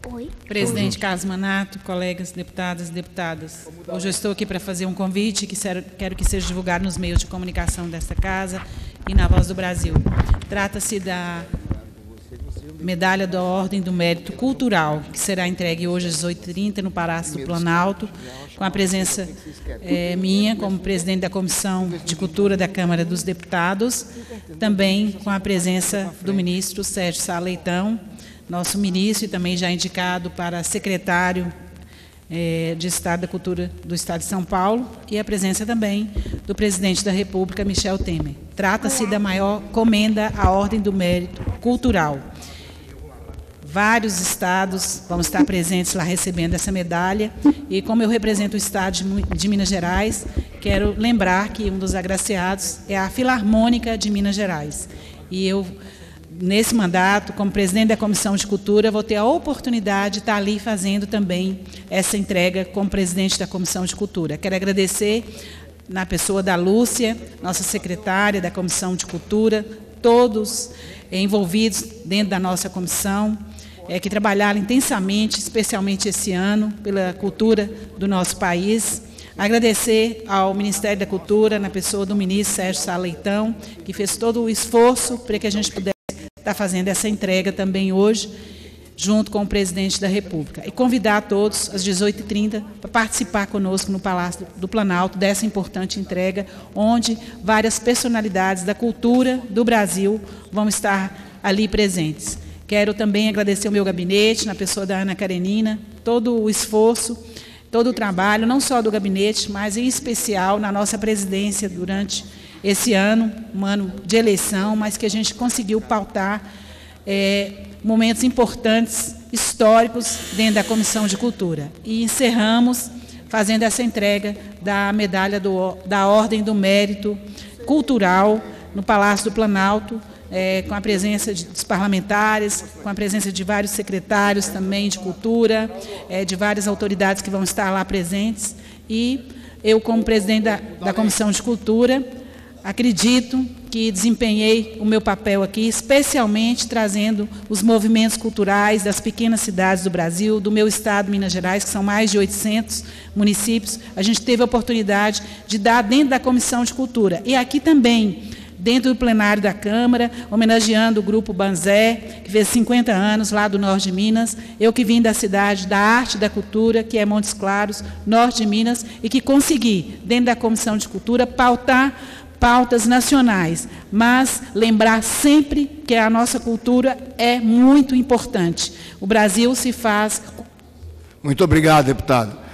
Oi. Presidente Carlos Manato, colegas deputadas e deputadas, hoje eu estou aqui para fazer um convite que quero que seja divulgado nos meios de comunicação desta casa e na Voz do Brasil. Trata-se da Medalha da Ordem do Mérito Cultural, que será entregue hoje às 18h30 no Palácio do Planalto, com a presença minha como presidente da Comissão de Cultura da Câmara dos Deputados, também com a presença do ministro Sérgio Sá Leitão, nosso ministro e também já indicado para secretário de Estado da Cultura do Estado de São Paulo, e a presença também do presidente da República, Michel Temer. Trata-se da maior comenda à Ordem do Mérito Cultural. Vários estados vão estar presentes lá recebendo essa medalha, e como eu represento o estado de Minas Gerais, quero lembrar que um dos agraciados é a Filarmônica de Minas Gerais. E eu, nesse mandato, como presidente da Comissão de Cultura, vou ter a oportunidade de estar ali fazendo também essa entrega como presidente da Comissão de Cultura. Quero agradecer, na pessoa da Lúcia, nossa secretária da Comissão de Cultura, todos envolvidos dentro da nossa comissão, que trabalharam intensamente, especialmente esse ano, pela cultura do nosso país. Agradecer ao Ministério da Cultura, na pessoa do ministro Sérgio Sá Leitão, que fez todo o esforço para que a gente pudesse estar fazendo essa entrega também hoje, junto com o presidente da República. E convidar a todos, às 18h30, para participar conosco no Palácio do Planalto dessa importante entrega, onde várias personalidades da cultura do Brasil vão estar ali presentes. Quero também agradecer o meu gabinete, na pessoa da Ana Karenina, todo o esforço, todo o trabalho, não só do gabinete, mas em especial na nossa presidência durante esse ano, um ano de eleição, mas que a gente conseguiu pautar momentos importantes, históricos, dentro da Comissão de Cultura. E encerramos fazendo essa entrega da medalha da Ordem do Mérito Cultural no Palácio do Planalto, com a presença dos parlamentares, com a presença de vários secretários também de cultura, de várias autoridades que vão estar lá presentes. E eu, como presidente da Comissão de Cultura, acredito que desempenhei o meu papel aqui, especialmente trazendo os movimentos culturais das pequenas cidades do Brasil, do meu estado, Minas Gerais, que são mais de 800 municípios. A gente teve a oportunidade de dar dentro da Comissão de Cultura. E aqui também, dentro do plenário da Câmara, homenageando o Grupo Banzé, que fez 50 anos lá do norte de Minas, eu que vim da cidade da arte e da cultura, que é Montes Claros, norte de Minas, e que consegui, dentro da Comissão de Cultura, pautar pautas nacionais, mas lembrar sempre que a nossa cultura é muito importante. O Brasil se faz... Muito obrigado, deputado.